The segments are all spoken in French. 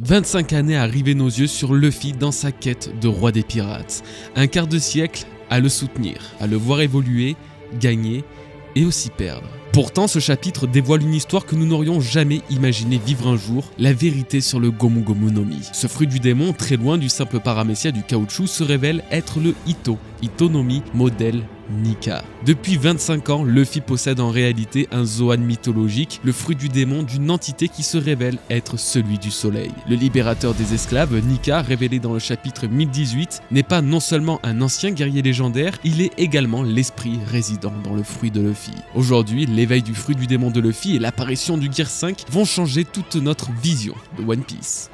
25 années à river nos yeux sur Luffy dans sa quête de roi des pirates. Un quart de siècle à le soutenir, à le voir évoluer, gagner et aussi perdre. Pourtant, ce chapitre dévoile une histoire que nous n'aurions jamais imaginé vivre un jour, la vérité sur le Gomu Gomu no Mi. Ce fruit du démon, très loin du simple paramécia du caoutchouc, se révèle être le Ito no Mi modèle Nika. Depuis 25 ans, Luffy possède en réalité un Zoan mythologique, le fruit du démon d'une entité qui se révèle être celui du soleil. Le libérateur des esclaves, Nika, révélé dans le chapitre 1018, n'est pas non seulement un ancien guerrier légendaire, il est également l'esprit résident dans le fruit de Luffy. Aujourd'hui, l'éveil du fruit du démon de Luffy et l'apparition du Gear 5 vont changer toute notre vision de One Piece.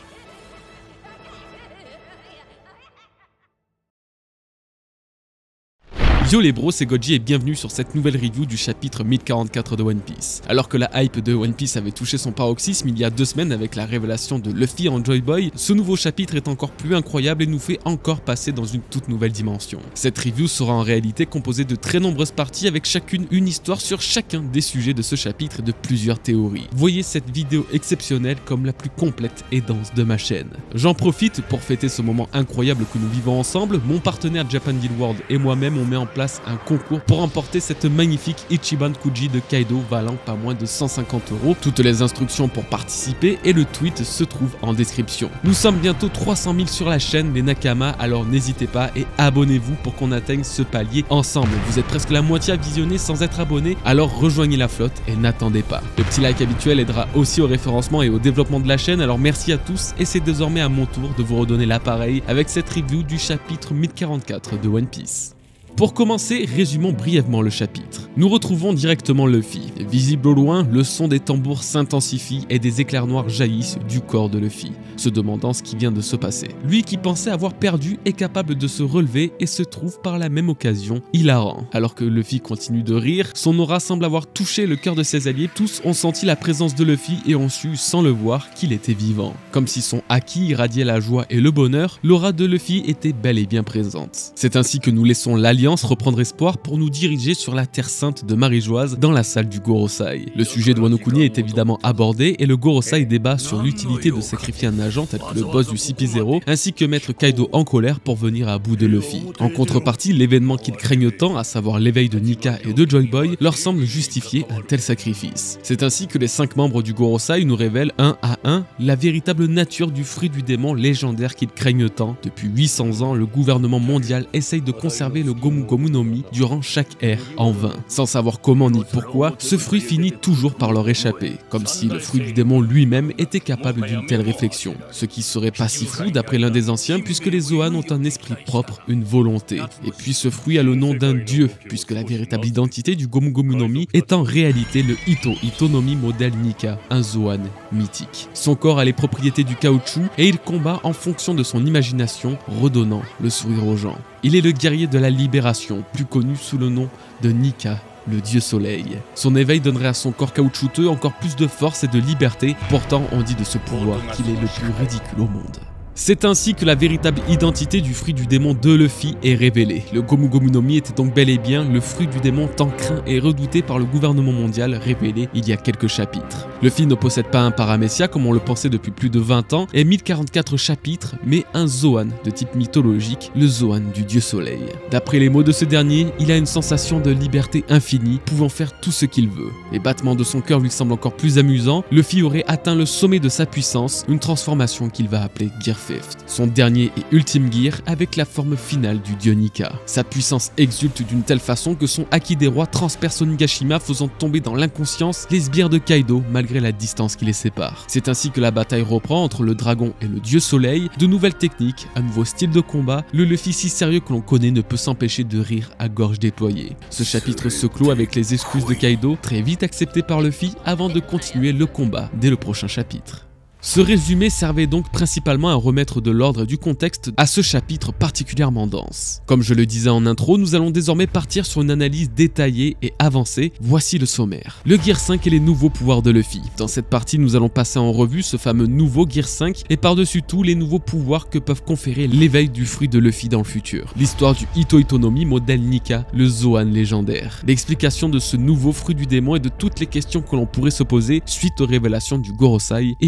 Yo les bros, c'est Godji et bienvenue sur cette nouvelle review du chapitre 1044 de One Piece. Alors que la hype de One Piece avait touché son paroxysme il y a 2 semaines avec la révélation de Luffy en Joy Boy, ce nouveau chapitre est encore plus incroyable et nous fait encore passer dans une toute nouvelle dimension. Cette review sera en réalité composée de très nombreuses parties avec chacune une histoire sur chacun des sujets de ce chapitre et de plusieurs théories. Voyez cette vidéo exceptionnelle comme la plus complète et dense de ma chaîne. J'en profite pour fêter ce moment incroyable que nous vivons ensemble. Mon partenaire Japan Guild World et moi-même on met en place un concours pour remporter cette magnifique Ichiban Kuji de Kaido valant pas moins de 150 €. Toutes les instructions pour participer et le tweet se trouvent en description. Nous sommes bientôt 300 000 sur la chaîne les Nakama, alors n'hésitez pas et abonnez-vous pour qu'on atteigne ce palier ensemble. Vous êtes presque la moitié à visionner sans être abonné, alors rejoignez la flotte et n'attendez pas. Le petit like habituel aidera aussi au référencement et au développement de la chaîne, alors merci à tous et c'est désormais à mon tour de vous redonner l'appareil avec cette review du chapitre 1044 de One Piece. Pour commencer, résumons brièvement le chapitre. Nous retrouvons directement Luffy. Visible au loin, le son des tambours s'intensifie et des éclairs noirs jaillissent du corps de Luffy, se demandant ce qui vient de se passer. Lui qui pensait avoir perdu est capable de se relever et se trouve par la même occasion hilarant. Alors que Luffy continue de rire, son aura semble avoir touché le cœur de ses alliés. Tous ont senti la présence de Luffy et ont su, sans le voir, qu'il était vivant. Comme si son haki irradiait la joie et le bonheur, l'aura de Luffy était bel et bien présente. C'est ainsi que nous laissons l'alliance reprendre espoir pour nous diriger sur la terre sainte de Marie-Joise dans la salle du Gorosei. Le sujet de Wano Kuni est évidemment abordé et le Gorosei débat sur l'utilité de sacrifier un agent tel que le boss du CP0 ainsi que mettre Kaido en colère pour venir à bout de Luffy. En contrepartie, l'événement qu'ils craignent tant, à savoir l'éveil de Nika et de Joy Boy, leur semble justifier un tel sacrifice. C'est ainsi que les 5 membres du Gorosei nous révèlent un à un la véritable nature du fruit du démon légendaire qu'ils craignent tant. Depuis 800 ans, le gouvernement mondial essaye de conserver le Gomu Gomu no Mi durant chaque ère en vain. Sans savoir comment ni pourquoi, ce fruit finit toujours par leur échapper, comme si le fruit du démon lui-même était capable d'une telle réflexion. Ce qui serait pas si fou d'après l'un des anciens puisque les Zoan ont un esprit propre, une volonté. Et puis ce fruit a le nom d'un dieu puisque la véritable identité du Gomu Gomu no Mi est en réalité le Ito no Mi modèle Nika, un Zoan mythique. Son corps a les propriétés du caoutchouc et il combat en fonction de son imagination, redonnant le sourire aux gens. Il est le guerrier de la libération, plus connu sous le nom de Nika, le dieu soleil. Son éveil donnerait à son corps caoutchouteux encore plus de force et de liberté, pourtant on dit de ce pouvoir qu'il est le plus ridicule au monde. C'est ainsi que la véritable identité du fruit du démon de Luffy est révélée. Le Gomu Gomu no Mi était donc bel et bien le fruit du démon tant craint et redouté par le gouvernement mondial, révélé il y a quelques chapitres. Luffy ne possède pas un paramécia comme on le pensait depuis plus de 20 ans et 1044 chapitres, mais un Zoan de type mythologique, le Zoan du dieu soleil. D'après les mots de ce dernier, il a une sensation de liberté infinie, pouvant faire tout ce qu'il veut. Les battements de son cœur lui semblent encore plus amusants. Luffy aurait atteint le sommet de sa puissance, une transformation qu'il va appeler Gear 5, son dernier et ultime gear avec la forme finale du dieu Nika. Sa puissance exulte d'une telle façon que son haki des rois transperce Onigashima, faisant tomber dans l'inconscience les sbires de Kaido malgré la distance qui les sépare. C'est ainsi que la bataille reprend entre le dragon et le dieu soleil, de nouvelles techniques, un nouveau style de combat. Le Luffy si sérieux que l'on connaît ne peut s'empêcher de rire à gorge déployée. Ce chapitre se clôt avec les excuses de Kaido, très vite acceptées par Luffy avant de continuer le combat dès le prochain chapitre. Ce résumé servait donc principalement à remettre de l'ordre et du contexte à ce chapitre particulièrement dense. Comme je le disais en intro, nous allons désormais partir sur une analyse détaillée et avancée. Voici le sommaire. Le Gear 5 et les nouveaux pouvoirs de Luffy. Dans cette partie, nous allons passer en revue ce fameux nouveau Gear 5 et par-dessus tout les nouveaux pouvoirs que peuvent conférer l'éveil du fruit de Luffy dans le futur. L'histoire du Ito no Mi modèle Nika, le Zoan légendaire. L'explication de ce nouveau fruit du démon et de toutes les questions que l'on pourrait se poser suite aux révélations du Gorosei et bien plus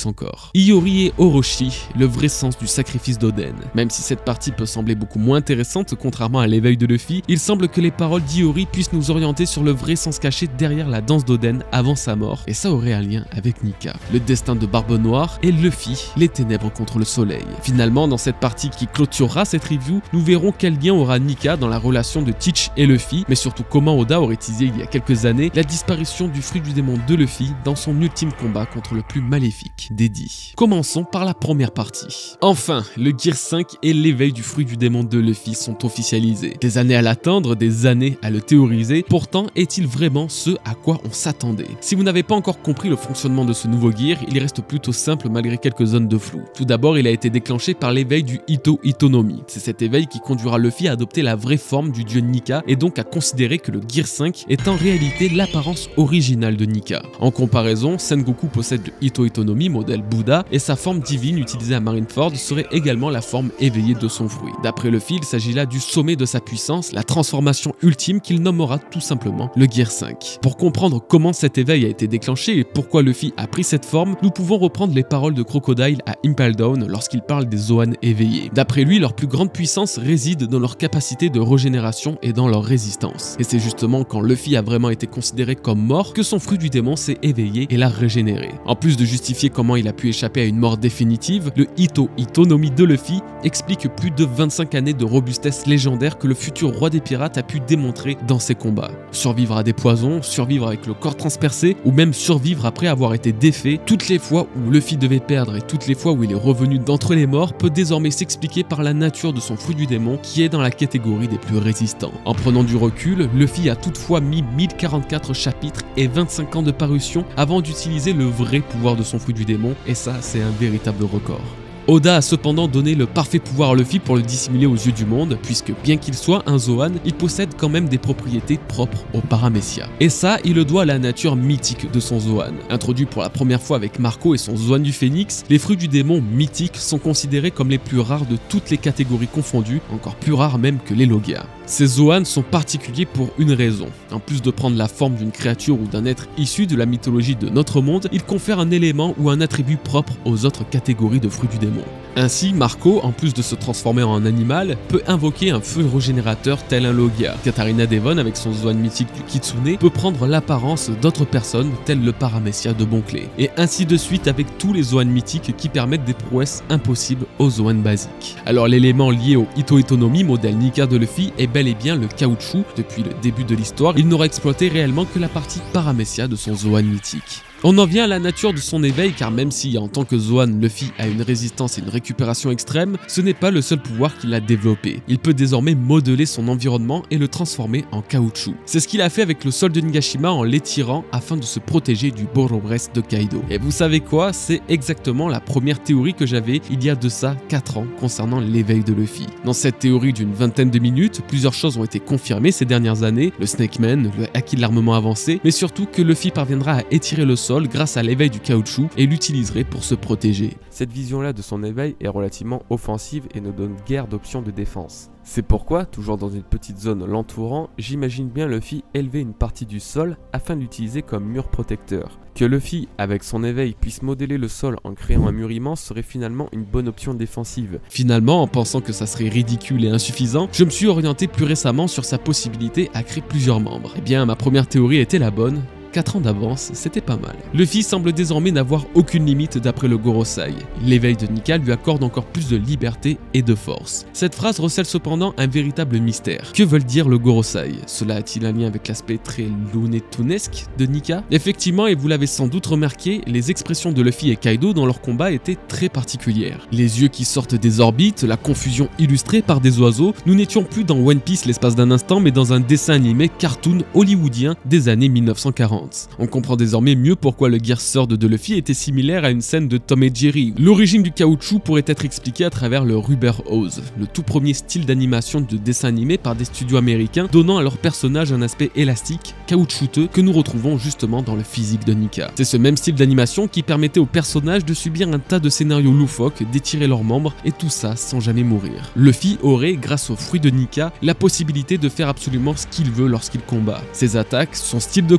encore. Iori et Orochi, le vrai sens du sacrifice d'Oden. Même si cette partie peut sembler beaucoup moins intéressante contrairement à l'éveil de Luffy, il semble que les paroles d'Iori puissent nous orienter sur le vrai sens caché derrière la danse d'Oden avant sa mort, et ça aurait un lien avec Nika. Le destin de Barbe Noire et Luffy, les ténèbres contre le soleil. Finalement, dans cette partie qui clôturera cette review, nous verrons quel lien aura Nika dans la relation de Teach et Luffy, mais surtout comment Oda aurait teasé il y a quelques années la disparition du fruit du démon de Luffy dans son ultime combat contre le plus maléfique des 10. Commençons par la première partie. Enfin, le Gear 5 et l'éveil du fruit du démon de Luffy sont officialisés. Des années à l'attendre, des années à le théoriser, pourtant est-il vraiment ce à quoi on s'attendait? Si vous n'avez pas encore compris le fonctionnement de ce nouveau Gear, il reste plutôt simple malgré quelques zones de flou. Tout d'abord, il a été déclenché par l'éveil du Ito Itonomi. C'est cet éveil qui conduira Luffy à adopter la vraie forme du dieu Nika et donc à considérer que le Gear 5 est en réalité l'apparence originale de Nika. En comparaison, Sengoku possède le Ito Itonomi modèle Bouddha et sa forme divine utilisée à Marineford serait également la forme éveillée de son fruit. D'après Luffy, il s'agit là du sommet de sa puissance, la transformation ultime qu'il nommera tout simplement le Gear 5. Pour comprendre comment cet éveil a été déclenché et pourquoi Luffy a pris cette forme, nous pouvons reprendre les paroles de Crocodile à Impel Down lorsqu'il parle des Zoan éveillés. D'après lui, leur plus grande puissance réside dans leur capacité de régénération et dans leur résistance. Et c'est justement quand Luffy a vraiment été considéré comme mort que son fruit du démon s'est éveillé et l'a régénéré. En plus de justifier comment il a pu échapper à une mort définitive, le Ito Itonomi de Luffy explique plus de 25 années de robustesse légendaire que le futur roi des pirates a pu démontrer dans ses combats. Survivre à des poisons, survivre avec le corps transpercé ou même survivre après avoir été défait, toutes les fois où Luffy devait perdre et toutes les fois où il est revenu d'entre les morts peut désormais s'expliquer par la nature de son fruit du démon qui est dans la catégorie des plus résistants. En prenant du recul, Luffy a toutefois mis 1044 chapitres et 25 ans de parution avant d'utiliser le vrai pouvoir de son fruit du démon et ça c'est un véritable record. Oda a cependant donné le parfait pouvoir à Luffy pour le dissimuler aux yeux du monde, puisque bien qu'il soit un Zoan, il possède quand même des propriétés propres au Paramecia. Et ça, il le doit à la nature mythique de son Zoan. Introduit pour la première fois avec Marco et son Zoan du Phénix, les fruits du démon mythiques sont considérés comme les plus rares de toutes les catégories confondues, encore plus rares même que les Logia. Ces Zoan sont particuliers pour une raison. En plus de prendre la forme d'une créature ou d'un être issu de la mythologie de notre monde, ils confèrent un élément ou un attribut propre aux autres catégories de fruits du démon. Ainsi, Marco, en plus de se transformer en animal, peut invoquer un feu régénérateur tel un Logia. Katarina Devon, avec son Zoan mythique du Kitsune, peut prendre l'apparence d'autres personnes tel le Paramecia de Bonclé. Et ainsi de suite avec tous les Zoan mythiques qui permettent des prouesses impossibles aux Zoan basiques. Alors l'élément lié au Ito Itonomi, modèle Nika de Luffy, est bel et bien le caoutchouc. Depuis le début de l'histoire, il n'aura exploité réellement que la partie Paramecia de son Zoan mythique. On en vient à la nature de son éveil car même si en tant que Zoan, Luffy a une résistance et une récupération extrême, ce n'est pas le seul pouvoir qu'il a développé. Il peut désormais modeler son environnement et le transformer en caoutchouc. C'est ce qu'il a fait avec le sol de Nigashima en l'étirant afin de se protéger du Boros de Kaido. Et vous savez quoi? C'est exactement la première théorie que j'avais il y a de ça 4 ans concernant l'éveil de Luffy. Dans cette théorie d'une vingtaine de minutes, plusieurs choses ont été confirmées ces dernières années, le Snake Man, le acquis de l'armement avancé, mais surtout que Luffy parviendra à étirer le sol grâce à l'éveil du caoutchouc et l'utiliserait pour se protéger. Cette vision-là de son éveil est relativement offensive et ne donne guère d'options de défense. C'est pourquoi, toujours dans une petite zone l'entourant, j'imagine bien Luffy élever une partie du sol afin d'utiliser comme mur protecteur. Que Luffy, avec son éveil, puisse modeler le sol en créant un mur immense serait finalement une bonne option défensive. Finalement, en pensant que ça serait ridicule et insuffisant, je me suis orienté plus récemment sur sa possibilité à créer plusieurs membres. Eh bien, ma première théorie était la bonne. 4 ans d'avance, c'était pas mal. Luffy semble désormais n'avoir aucune limite d'après le Gorosei. L'éveil de Nika lui accorde encore plus de liberté et de force. Cette phrase recèle cependant un véritable mystère. Que veut dire le Gorosei? Cela a-t-il un lien avec l'aspect très looney-toonesque de Nika? Effectivement, et vous l'avez sans doute remarqué, les expressions de Luffy et Kaido dans leur combat étaient très particulières. Les yeux qui sortent des orbites, la confusion illustrée par des oiseaux, nous n'étions plus dans One Piece l'espace d'un instant, mais dans un dessin animé cartoon hollywoodien des années 1940. On comprend désormais mieux pourquoi le Gear Sword de Luffy était similaire à une scène de Tom et Jerry. L'origine du caoutchouc pourrait être expliquée à travers le Rubber Hose, le tout premier style d'animation de dessin animé par des studios américains, donnant à leur personnage un aspect élastique, caoutchouteux, que nous retrouvons justement dans le physique de Nika. C'est ce même style d'animation qui permettait aux personnages de subir un tas de scénarios loufoques, d'étirer leurs membres, et tout ça sans jamais mourir. Luffy aurait, grâce au fruit de Nika, la possibilité de faire absolument ce qu'il veut lorsqu'il combat. Ses attaques, son style de combat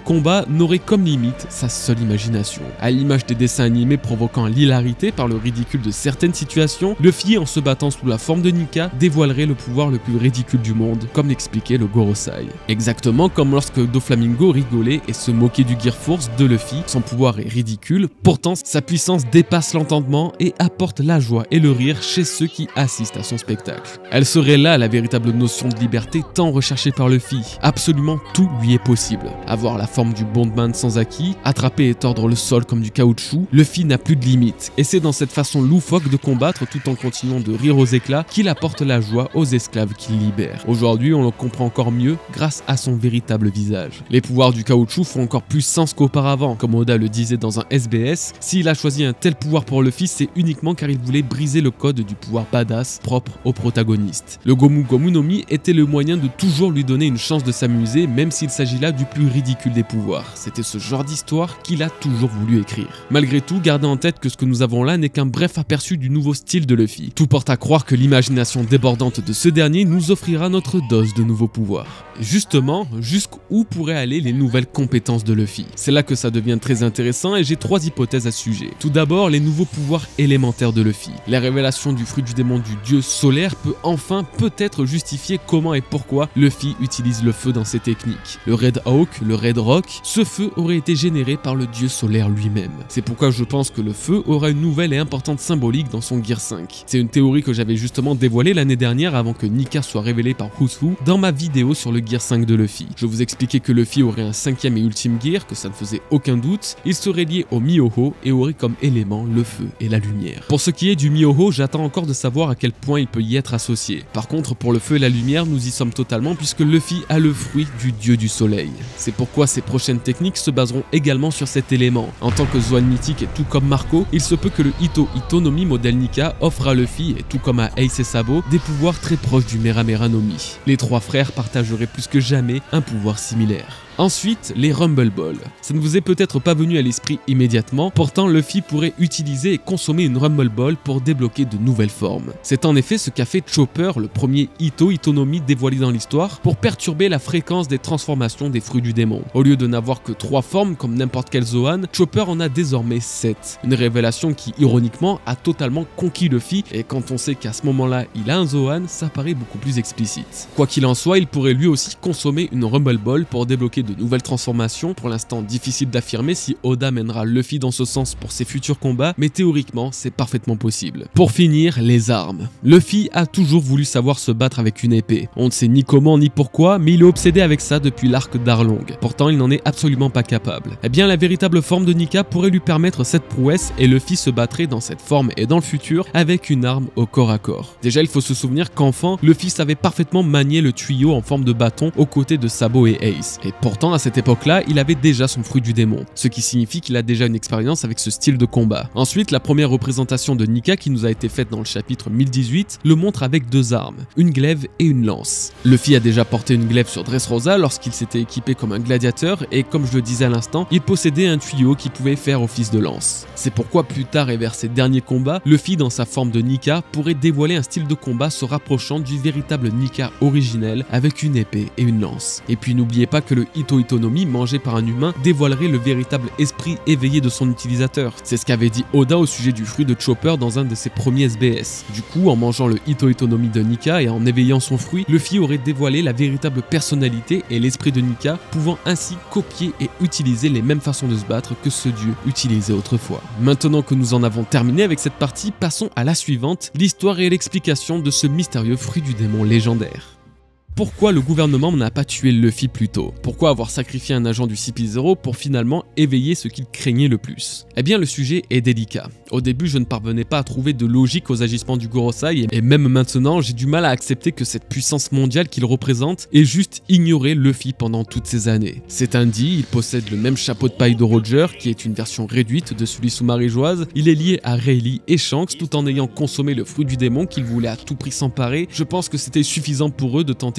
n'aurait comme limite sa seule imagination. À l'image des dessins animés provoquant l'hilarité par le ridicule de certaines situations, Luffy, en se battant sous la forme de Nika, dévoilerait le pouvoir le plus ridicule du monde, comme l'expliquait le Gorosei. Exactement comme lorsque Doflamingo rigolait et se moquait du Gear Force de Luffy, son pouvoir est ridicule, pourtant sa puissance dépasse l'entendement et apporte la joie et le rire chez ceux qui assistent à son spectacle. Elle serait là la véritable notion de liberté tant recherchée par Luffy. Absolument tout lui est possible. Avoir la forme du Bondman sans acquis, attraper et tordre le sol comme du caoutchouc, Luffy n'a plus de limites. Et c'est dans cette façon loufoque de combattre tout en continuant de rire aux éclats qu'il apporte la joie aux esclaves qu'il libère. Aujourd'hui, on le comprend encore mieux grâce à son véritable visage. Les pouvoirs du caoutchouc font encore plus sens qu'auparavant. Comme Oda le disait dans un SBS, s'il a choisi un tel pouvoir pour Luffy, c'est uniquement car il voulait briser le code du pouvoir badass propre au protagoniste. Le Gomu Gomu no Mi était le moyen de toujours lui donner une chance de s'amuser, même s'il s'agit là du plus ridicule des pouvoirs. C'était ce genre d'histoire qu'il a toujours voulu écrire. Malgré tout, gardez en tête que ce que nous avons là n'est qu'un bref aperçu du nouveau style de Luffy. Tout porte à croire que l'imagination débordante de ce dernier nous offrira notre dose de nouveaux pouvoirs. Justement, jusqu'où pourraient aller les nouvelles compétences de Luffy? C'est là que ça devient très intéressant et j'ai 3 hypothèses à ce sujet. Tout d'abord, les nouveaux pouvoirs élémentaires de Luffy. La révélation du fruit du démon du dieu solaire peut enfin peut-être justifier comment et pourquoi Luffy utilise le feu dans ses techniques. Le Red Hawk, le Red Rock, ce feu aurait été généré par le dieu solaire lui-même. C'est pourquoi je pense que le feu aura une nouvelle et importante symbolique dans son Gear 5. C'est une théorie que j'avais justement dévoilée l'année dernière avant que Nika soit révélé par Who's Who dans ma vidéo sur le Gear 5 de Luffy. Je vous expliquais que Luffy aurait un 5e et ultime Gear, que ça ne faisait aucun doute. Il serait lié au Myoho et aurait comme élément le feu et la lumière. Pour ce qui est du Myoho, j'attends encore de savoir à quel point il peut y être associé. Par contre, pour le feu et la lumière, nous y sommes totalement puisque Luffy a le fruit du dieu du soleil. C'est pourquoi ses prochaines techniques se baseront également sur cet élément. En tant que Zoan mythique et tout comme Marco, il se peut que le Ito Ito no Mi modèle Nika offre à Luffy, et tout comme à Ace et Sabo, des pouvoirs très proches du Mera Mera no Mi. Les 3 frères partageraient plus que jamais un pouvoir similaire. Ensuite, les Rumble Balls. Ça ne vous est peut-être pas venu à l'esprit immédiatement, pourtant Luffy pourrait utiliser et consommer une Rumble Ball pour débloquer de nouvelles formes. C'est en effet ce qu'a fait Chopper, le premier Ito Ito no Mi dévoilé dans l'histoire, pour perturber la fréquence des transformations des fruits du démon. Au lieu de n'avoir que 3 formes comme n'importe quel Zoan, Chopper en a désormais 7. Une révélation qui, ironiquement, a totalement conquis Luffy, et quand on sait qu'à ce moment-là, il a un Zoan, ça paraît beaucoup plus explicite. Quoi qu'il en soit, il pourrait lui aussi consommer une Rumble Ball pour débloquer de nouvelles transformations, pour l'instant difficile d'affirmer si Oda mènera Luffy dans ce sens pour ses futurs combats, mais théoriquement c'est parfaitement possible. Pour finir, les armes. Luffy a toujours voulu savoir se battre avec une épée. On ne sait ni comment ni pourquoi, mais il est obsédé avec ça depuis l'arc d'Arlong. Pourtant il n'en est absolument pas capable. Eh bien la véritable forme de Nika pourrait lui permettre cette prouesse et Luffy se battrait dans cette forme et dans le futur avec une arme au corps à corps. Déjà il faut se souvenir qu'enfant, Luffy savait parfaitement manier le tuyau en forme de bâton aux côtés de Sabo et Ace. Et pourtant à cette époque-là, il avait déjà son fruit du démon, ce qui signifie qu'il a déjà une expérience avec ce style de combat. Ensuite, la première représentation de Nika qui nous a été faite dans le chapitre 1018 le montre avec 2 armes, une glaive et une lance. Luffy a déjà porté une glaive sur Dressrosa lorsqu'il s'était équipé comme un gladiateur et comme je le disais à l'instant, il possédait un tuyau qui pouvait faire office de lance. C'est pourquoi plus tard et vers ses derniers combats, Luffy dans sa forme de Nika pourrait dévoiler un style de combat se rapprochant du véritable Nika originel avec une épée et une lance. Et puis n'oubliez pas que le Ito Ito no Mi mangé par un humain dévoilerait le véritable esprit éveillé de son utilisateur. C'est ce qu'avait dit Oda au sujet du fruit de Chopper dans un de ses premiers SBS. Du coup, en mangeant le Ito Ito no Mi de Nika et en éveillant son fruit, Luffy aurait dévoilé la véritable personnalité et l'esprit de Nika, pouvant ainsi copier et utiliser les mêmes façons de se battre que ce dieu utilisait autrefois. Maintenant que nous en avons terminé avec cette partie, passons à la suivante, l'histoire et l'explication de ce mystérieux fruit du démon légendaire. Pourquoi le gouvernement n'a pas tué Luffy plus tôt? Pourquoi avoir sacrifié un agent du CP0 pour finalement éveiller ce qu'il craignait le plus? Eh bien le sujet est délicat. Au début je ne parvenais pas à trouver de logique aux agissements du Gorosei et même maintenant j'ai du mal à accepter que cette puissance mondiale qu'il représente ait juste ignoré Luffy pendant toutes ces années. C'est un dit, il possède le même chapeau de paille de Roger qui est une version réduite de celui sous Marie-Joise, il est lié à Rayleigh et Shanks tout en ayant consommé le fruit du démon qu'il voulait à tout prix s'emparer. Je pense que c'était suffisant pour eux de tenter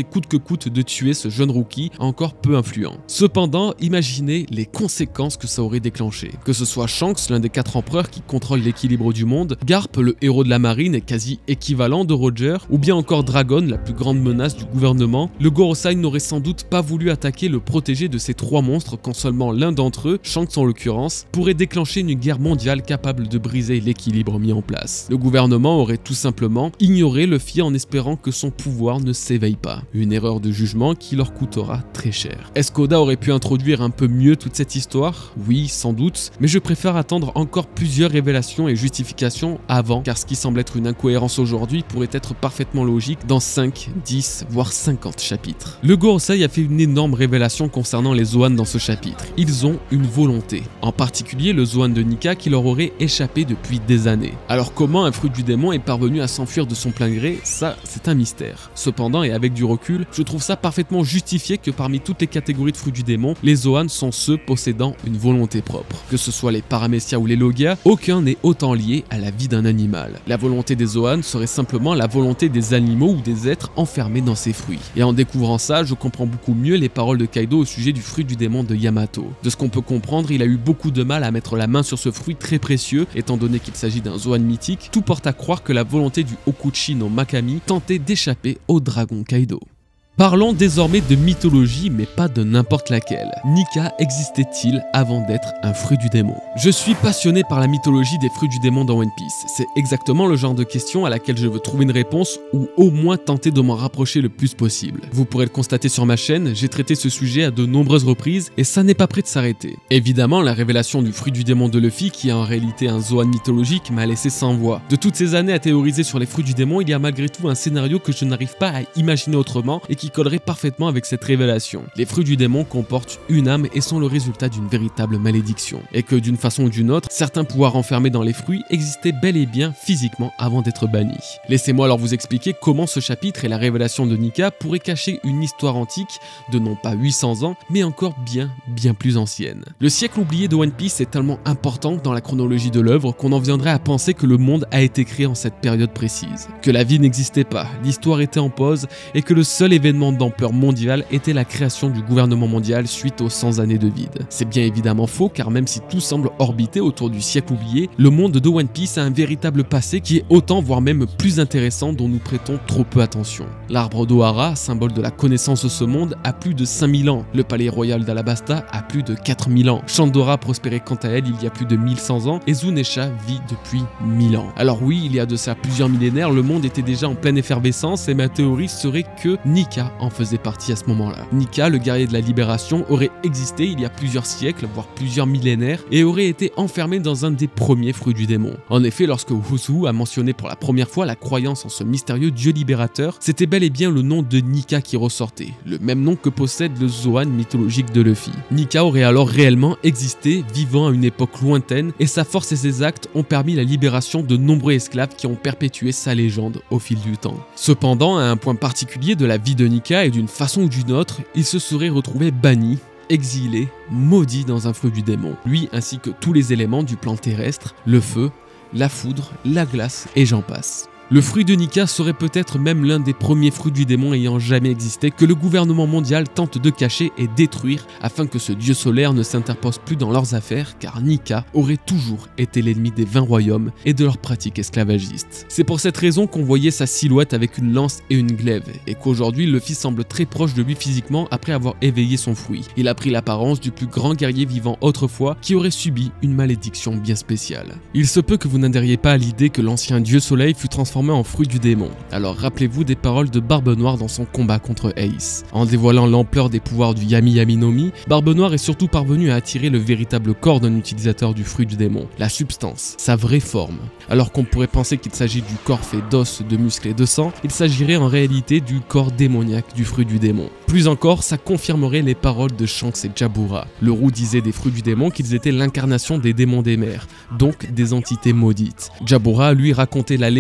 coûte que coûte de tuer ce jeune rookie encore peu influent. Cependant, imaginez les conséquences que ça aurait déclenché. Que ce soit Shanks, l'un des 4 empereurs qui contrôle l'équilibre du monde, Garp, le héros de la marine et quasi équivalent de Roger, ou bien encore Dragon, la plus grande menace du gouvernement, le Gorosei n'aurait sans doute pas voulu attaquer le protégé de ces 3 monstres quand seulement l'un d'entre eux, Shanks en l'occurrence, pourrait déclencher une guerre mondiale capable de briser l'équilibre mis en place. Le gouvernement aurait tout simplement ignoré Luffy en espérant que son pouvoir ne s'éveille pas. Une erreur de jugement qui leur coûtera très cher. Est-ce qu'Oda aurait pu introduire un peu mieux toute cette histoire? Oui, sans doute, mais je préfère attendre encore plusieurs révélations et justifications avant, car ce qui semble être une incohérence aujourd'hui pourrait être parfaitement logique dans 5, 10, voire 50 chapitres. Le Gorosei a fait une énorme révélation concernant les Zoan dans ce chapitre. Ils ont une volonté, en particulier le Zoan de Nika qui leur aurait échappé depuis des années. Alors comment un fruit du démon est parvenu à s'enfuir de son plein gré, ça c'est un mystère. Cependant, et avec du recul, je trouve ça parfaitement justifié que parmi toutes les catégories de fruits du démon, les Zoan sont ceux possédant une volonté propre. Que ce soit les Paramecia ou les Logia, aucun n'est autant lié à la vie d'un animal. La volonté des Zoan serait simplement la volonté des animaux ou des êtres enfermés dans ces fruits. Et en découvrant ça, je comprends beaucoup mieux les paroles de Kaido au sujet du fruit du démon de Yamato. De ce qu'on peut comprendre, il a eu beaucoup de mal à mettre la main sur ce fruit très précieux, étant donné qu'il s'agit d'un Zoan mythique. Tout porte à croire que la volonté du Okuchi no Makami tentait d'échapper au dragon Kaido. Parlons désormais de mythologie, mais pas de n'importe laquelle. Nika existait-il avant d'être un fruit du démon? Je suis passionné par la mythologie des fruits du démon dans One Piece. C'est exactement le genre de question à laquelle je veux trouver une réponse ou au moins tenter de m'en rapprocher le plus possible. Vous pourrez le constater sur ma chaîne, j'ai traité ce sujet à de nombreuses reprises et ça n'est pas prêt de s'arrêter. Évidemment, la révélation du fruit du démon de Luffy, qui est en réalité un Zoan mythologique, m'a laissé sans voix. De toutes ces années à théoriser sur les fruits du démon, il y a malgré tout un scénario que je n'arrive pas à imaginer autrement et qui collerait parfaitement avec cette révélation. Les fruits du démon comportent une âme et sont le résultat d'une véritable malédiction. Et que d'une façon ou d'une autre, certains pouvoirs enfermés dans les fruits existaient bel et bien physiquement avant d'être bannis. Laissez-moi alors vous expliquer comment ce chapitre et la révélation de Nika pourraient cacher une histoire antique de non pas 800 ans, mais encore bien plus ancienne. Le siècle oublié de One Piece est tellement important dans la chronologie de l'œuvre qu'on en viendrait à penser que le monde a été créé en cette période précise. Que la vie n'existait pas, l'histoire était en pause et que le seul événement d'ampleur mondiale était la création du gouvernement mondial suite aux 100 années de vide. C'est bien évidemment faux car même si tout semble orbiter autour du siècle oublié, le monde de One Piece a un véritable passé qui est autant voire même plus intéressant dont nous prêtons trop peu attention. L'arbre d'Ohara, symbole de la connaissance de ce monde, a plus de 5000 ans. Le palais royal d'Alabasta a plus de 4000 ans. Chandora prospérait quant à elle il y a plus de 1100 ans et Zunisha vit depuis 1000 ans. Alors oui, il y a de ça plusieurs millénaires, le monde était déjà en pleine effervescence et ma théorie serait que Nika en faisait partie à ce moment-là. Nika, le guerrier de la libération, aurait existé il y a plusieurs siècles, voire plusieurs millénaires, et aurait été enfermé dans un des premiers fruits du démon. En effet, lorsque Usopp a mentionné pour la première fois la croyance en ce mystérieux dieu libérateur, c'était bel et bien le nom de Nika qui ressortait, le même nom que possède le Zoan mythologique de Luffy. Nika aurait alors réellement existé, vivant à une époque lointaine, et sa force et ses actes ont permis la libération de nombreux esclaves qui ont perpétué sa légende au fil du temps. Cependant, à un point particulier de la vie de Nika et d'une façon ou d'une autre, il se serait retrouvé banni, exilé, maudit dans un fruit du démon, lui ainsi que tous les éléments du plan terrestre, le feu, la foudre, la glace et j'en passe. Le fruit de Nika serait peut-être même l'un des premiers fruits du démon ayant jamais existé que le gouvernement mondial tente de cacher et détruire afin que ce dieu solaire ne s'interpose plus dans leurs affaires car Nika aurait toujours été l'ennemi des 20 royaumes et de leurs pratiques esclavagistes. C'est pour cette raison qu'on voyait sa silhouette avec une lance et une glaive et qu'aujourd'hui Luffy semble très proche de lui physiquement après avoir éveillé son fruit. Il a pris l'apparence du plus grand guerrier vivant autrefois qui aurait subi une malédiction bien spéciale. Il se peut que vous n'adhériez pas à l'idée que l'ancien dieu soleil fut transformé en fruit du démon. Alors rappelez-vous des paroles de Barbe Noire dans son combat contre Ace. En dévoilant l'ampleur des pouvoirs du Yami Yami no Mi, Barbe Noire est surtout parvenue à attirer le véritable corps d'un utilisateur du fruit du démon, la substance, sa vraie forme. Alors qu'on pourrait penser qu'il s'agit du corps fait d'os, de muscles et de sang, il s'agirait en réalité du corps démoniaque du fruit du démon. Plus encore, ça confirmerait les paroles de Shanks et Jabura. Le roux disait des fruits du démon qu'ils étaient l'incarnation des démons des mers, donc des entités maudites. Jabura lui racontait la légende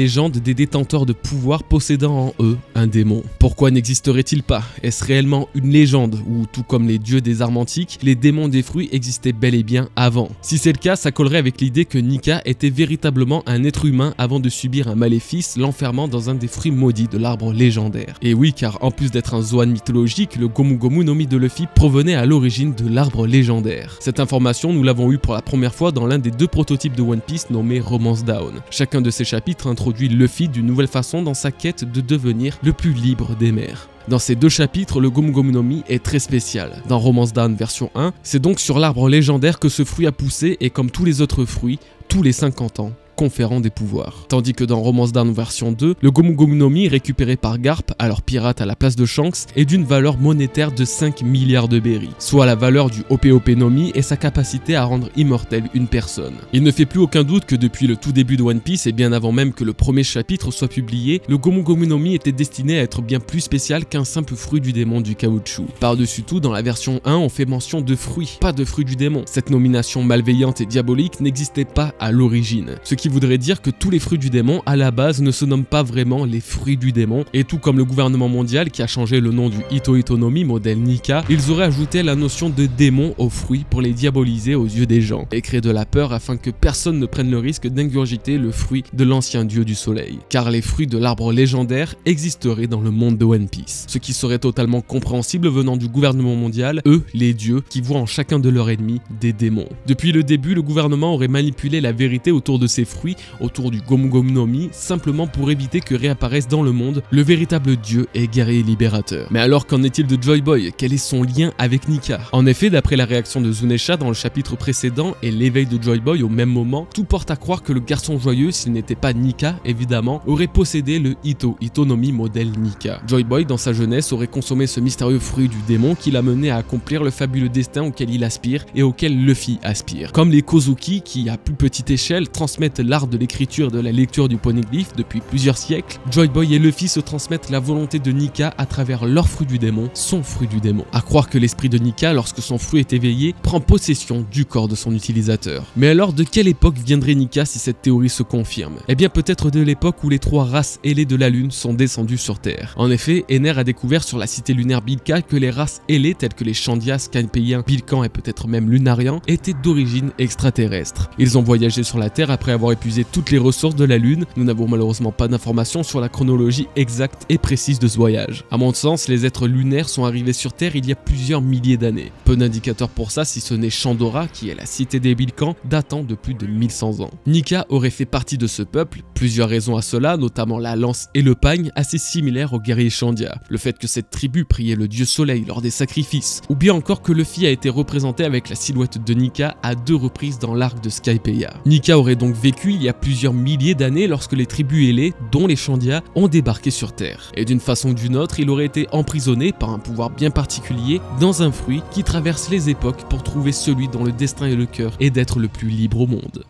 des détenteurs de pouvoir possédant en eux un démon. Pourquoi n'existerait-il pas? Est-ce réellement une légende ou, tout comme les dieux des armes antiques, les démons des fruits existaient bel et bien avant? Si c'est le cas, ça collerait avec l'idée que Nika était véritablement un être humain avant de subir un maléfice l'enfermant dans un des fruits maudits de l'arbre légendaire. Et oui, car en plus d'être un Zoan mythologique, le Gomu Gomu no Mi de Luffy provenait à l'origine de l'arbre légendaire. Cette information, nous l'avons eue pour la première fois dans l'un des deux prototypes de One Piece nommé Romance Down. Chacun de ces chapitres introduit Luffy d'une nouvelle façon dans sa quête de devenir le plus libre des mers. Dans ces deux chapitres, le Gomu Gomu no Mi est très spécial. Dans Romance Down version 1, c'est donc sur l'arbre légendaire que ce fruit a poussé et comme tous les autres fruits, tous les 50 ans, conférant des pouvoirs. Tandis que dans Romance Down version 2, le Gomu Gomu no Mi récupéré par Garp, alors pirate à la place de Shanks, est d'une valeur monétaire de 5 milliards de berries, soit la valeur du OP no Mi et sa capacité à rendre immortelle une personne. Il ne fait plus aucun doute que depuis le tout début de One Piece et bien avant même que le premier chapitre soit publié, le Gomu Gomu no Mi était destiné à être bien plus spécial qu'un simple fruit du démon du caoutchouc. Par-dessus tout, dans la version 1, on fait mention de fruits, pas de fruits du démon. Cette nomination malveillante et diabolique n'existait pas à l'origine, ce qui voudrait dire que tous les fruits du démon à la base ne se nomment pas vraiment les fruits du démon, et tout comme le gouvernement mondial qui a changé le nom du Ito Ito no Mi modèle Nika, ils auraient ajouté la notion de démon aux fruits pour les diaboliser aux yeux des gens, et créer de la peur afin que personne ne prenne le risque d'ingurgiter le fruit de l'ancien dieu du soleil. Car les fruits de l'arbre légendaire existeraient dans le monde de One Piece, ce qui serait totalement compréhensible venant du gouvernement mondial, eux, les dieux, qui voient en chacun de leurs ennemis des démons. Depuis le début, le gouvernement aurait manipulé la vérité autour de ces fruits, autour du Gomu Gomu no Mi, simplement pour éviter que réapparaisse dans le monde le véritable dieu et guerrier libérateur. Mais alors qu'en est-il de Joy Boy? Quel est son lien avec Nika? En effet, d'après la réaction de Zunisha dans le chapitre précédent et l'éveil de Joy Boy au même moment, tout porte à croire que le garçon joyeux, s'il n'était pas Nika évidemment, aurait possédé le Ito Ito no Mi modèle Nika. Joy Boy dans sa jeunesse aurait consommé ce mystérieux fruit du démon qui l'a mené à accomplir le fabuleux destin auquel il aspire et auquel Luffy aspire. Comme les Kozuki qui, à plus petite échelle, transmettent l'art de l'écriture et de la lecture du poneglyph depuis plusieurs siècles, Joy Boy et Luffy se transmettent la volonté de Nika à travers leur fruit du démon, son fruit du démon. À croire que l'esprit de Nika, lorsque son fruit est éveillé, prend possession du corps de son utilisateur. Mais alors, de quelle époque viendrait Nika si cette théorie se confirme? Eh bien peut-être de l'époque où les trois races ailées de la Lune sont descendues sur Terre. En effet, Ener a découvert sur la cité lunaire Bilka que les races ailées telles que les Shandias, Skypéiens, Bilkans et peut-être même Lunariens étaient d'origine extraterrestre. Ils ont voyagé sur la Terre après avoir épuisé toutes les ressources de la Lune. Nous n'avons malheureusement pas d'informations sur la chronologie exacte et précise de ce voyage. À mon sens, les êtres lunaires sont arrivés sur Terre il y a plusieurs milliers d'années. Peu d'indicateurs pour ça si ce n'est Chandora, qui est la cité des Bilkans, datant de plus de 1100 ans. Nika aurait fait partie de ce peuple, plusieurs raisons à cela, notamment la lance et le pagne, assez similaires aux guerriers Shandia, le fait que cette tribu priait le dieu soleil lors des sacrifices, ou bien encore que Luffy a été représenté avec la silhouette de Nika à 2 reprises dans l'arc de Skypiea. Nika aurait donc vécu il y a plusieurs milliers d'années lorsque les tribus ailées, dont les Shandia, ont débarqué sur Terre. Et d'une façon ou d'une autre, il aurait été emprisonné par un pouvoir bien particulier dans un fruit qui traverse les époques pour trouver celui dont le destin et le cœur est d'être le plus libre au monde.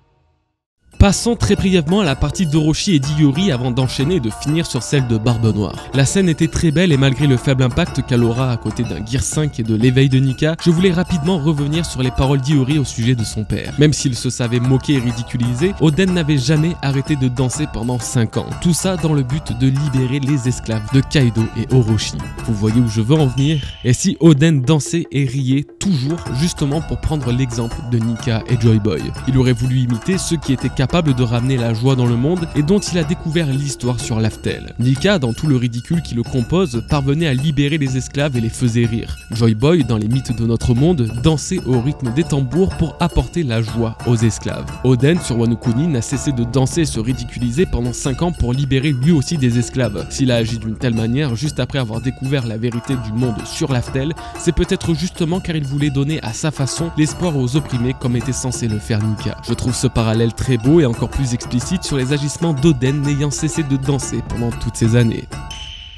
Passons très brièvement à la partie d'Orochi et d'Iori avant d'enchaîner et de finir sur celle de Barbe Noire. La scène était très belle et malgré le faible impact qu'elle aura à côté d'un Gear 5 et de l'éveil de Nika, je voulais rapidement revenir sur les paroles d'Iori au sujet de son père. Même s'il se savait moqué et ridiculisé, Oden n'avait jamais arrêté de danser pendant 5 ans. Tout ça dans le but de libérer les esclaves de Kaido et Orochi. Vous voyez où je veux en venir? Et si Oden dansait et riait toujours justement pour prendre l'exemple de Nika et Joy Boy? Il aurait voulu imiter ceux qui étaient capables de ramener la joie dans le monde et dont il a découvert l'histoire sur Laftel. Nika, dans tout le ridicule qui le compose, parvenait à libérer les esclaves et les faisait rire. Joy Boy, dans les mythes de notre monde, dansait au rythme des tambours pour apporter la joie aux esclaves. Oden, sur Wano Kuni, n'a cessé de danser et se ridiculiser pendant 5 ans pour libérer lui aussi des esclaves. S'il a agi d'une telle manière juste après avoir découvert la vérité du monde sur Laftel, c'est peut-être justement car il voulait donner à sa façon l'espoir aux opprimés comme était censé le faire Nika. Je trouve ce parallèle très beau et encore plus explicite sur les agissements d'Oden n'ayant cessé de danser pendant toutes ces années.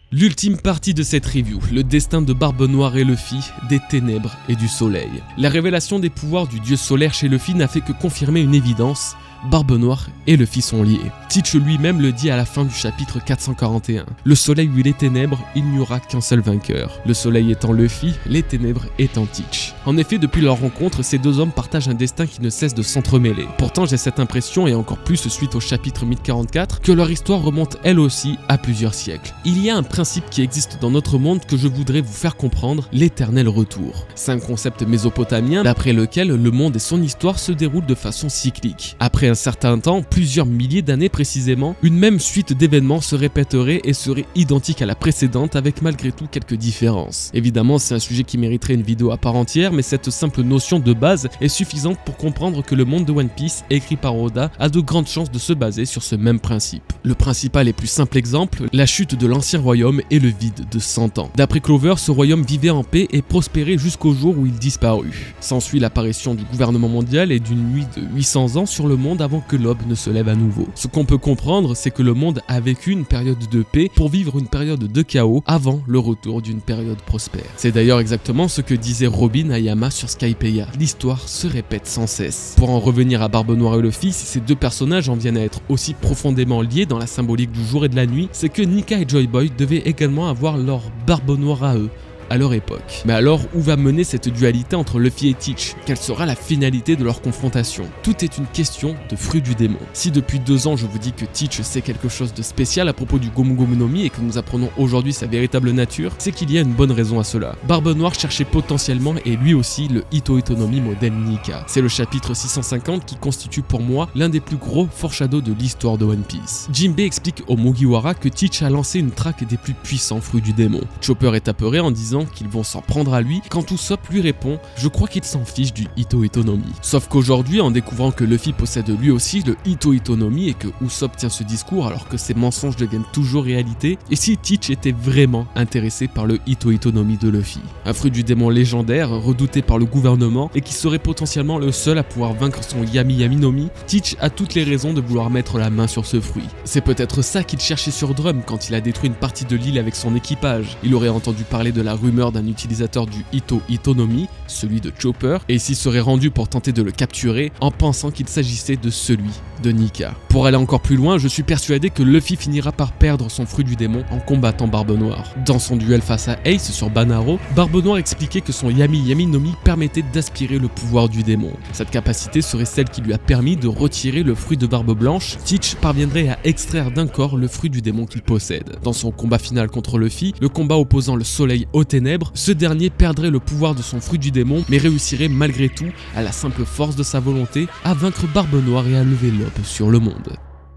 L'ultime partie de cette review, le destin de Barbe Noire et Luffy, des ténèbres et du soleil. La révélation des pouvoirs du dieu solaire chez Luffy n'a fait que confirmer une évidence. Barbe Noire et Luffy sont liés. Teach lui-même le dit à la fin du chapitre 441. Le soleil ou les ténèbres, il n'y aura qu'un seul vainqueur. Le soleil étant Luffy, les ténèbres étant Teach. En effet, depuis leur rencontre, ces deux hommes partagent un destin qui ne cesse de s'entremêler. Pourtant, j'ai cette impression, et encore plus suite au chapitre 1044, que leur histoire remonte elle aussi à plusieurs siècles. Il y a un principe qui existe dans notre monde que je voudrais vous faire comprendre, l'éternel retour. C'est un concept mésopotamien d'après lequel le monde et son histoire se déroulent de façon cyclique. Après un certain temps, plusieurs milliers d'années précisément, une même suite d'événements se répéterait et serait identique à la précédente avec malgré tout quelques différences. Évidemment, c'est un sujet qui mériterait une vidéo à part entière, mais cette simple notion de base est suffisante pour comprendre que le monde de One Piece, écrit par Oda, a de grandes chances de se baser sur ce même principe. Le principal et plus simple exemple, la chute de l'ancien royaume et le vide de 100 ans. D'après Clover, ce royaume vivait en paix et prospérait jusqu'au jour où il disparut. S'ensuit l'apparition du gouvernement mondial et d'une nuit de 800 ans sur le monde avant que l'aube ne se lève à nouveau. Ce qu'on peut comprendre, c'est que le monde a vécu une période de paix pour vivre une période de chaos avant le retour d'une période prospère. C'est d'ailleurs exactement ce que disait Robin Ayama sur Skypiea. L'histoire se répète sans cesse. Pour en revenir à Barbe Noire et Luffy, si ces deux personnages en viennent à être aussi profondément liés dans la symbolique du jour et de la nuit, c'est que Nika et Joy Boy devaient également avoir leur Barbe Noire à eux, à leur époque. Mais alors, où va mener cette dualité entre Luffy et Teach? Quelle sera la finalité de leur confrontation? Tout est une question de fruit du démon. Si depuis 2 ans je vous dis que Teach sait quelque chose de spécial à propos du Gomu Gomu no Mi et que nous apprenons aujourd'hui sa véritable nature, c'est qu'il y a une bonne raison à cela. Barbe Noire cherchait potentiellement et lui aussi le Ito Ito no Mi modèle Nika. C'est le chapitre 650 qui constitue pour moi l'un des plus gros foreshadows de l'histoire de One Piece. Jinbei explique au Mugiwara que Teach a lancé une traque des plus puissants fruits du démon. Chopper est apeuré en disant qu'ils vont s'en prendre à lui quand Usopp lui répond « Je crois qu'il s'en fiche du Ito Ito no Mi ». Sauf qu'aujourd'hui, en découvrant que Luffy possède lui aussi le Ito Ito no Mi et que Usopp tient ce discours alors que ses mensonges deviennent toujours réalité, et si Teach était vraiment intéressé par le Ito Ito no Mi de Luffy, un fruit du démon légendaire redouté par le gouvernement et qui serait potentiellement le seul à pouvoir vaincre son Yami Yami no Mi, Teach a toutes les raisons de vouloir mettre la main sur ce fruit. C'est peut-être ça qu'il cherchait sur Drum quand il a détruit une partie de l'île avec son équipage. Il aurait entendu parler de la rumeur d'un utilisateur du Ito Ito no Mi, celui de Chopper, et il s'y serait rendu pour tenter de le capturer en pensant qu'il s'agissait de celui de Nika. Pour aller encore plus loin, je suis persuadé que Luffy finira par perdre son fruit du démon en combattant Barbe Noire. Dans son duel face à Ace sur Banaro, Barbe Noire expliquait que son Yami Yami no Mi permettait d'aspirer le pouvoir du démon. Cette capacité serait celle qui lui a permis de retirer le fruit de Barbe Blanche. Teach parviendrait à extraire d'un corps le fruit du démon qu'il possède. Dans son combat final contre Luffy, le combat opposant le soleil aux ténèbres, ce dernier perdrait le pouvoir de son fruit du démon mais réussirait malgré tout, à la simple force de sa volonté, à vaincre Barbe Noire et à lever l'aube sur le monde.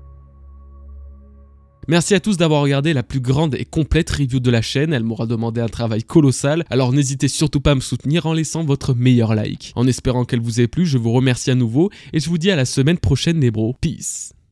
Merci à tous d'avoir regardé la plus grande et complète review de la chaîne, elle m'aura demandé un travail colossal, alors n'hésitez surtout pas à me soutenir en laissant votre meilleur like. En espérant qu'elle vous ait plu, je vous remercie à nouveau et je vous dis à la semaine prochaine les bros. Peace.